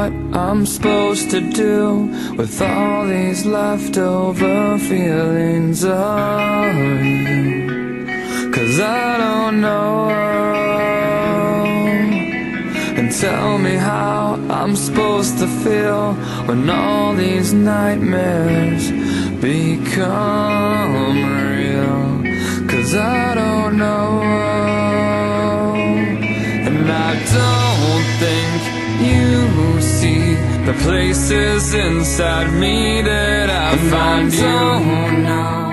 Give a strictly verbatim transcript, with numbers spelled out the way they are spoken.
what I'm supposed to do with all these leftover feelings of you, 'cause I don't know. And tell me how I'm supposed to feel when all these nightmares become real, 'cause I don't know. And I don't think you see the places inside me that I find you. I don't know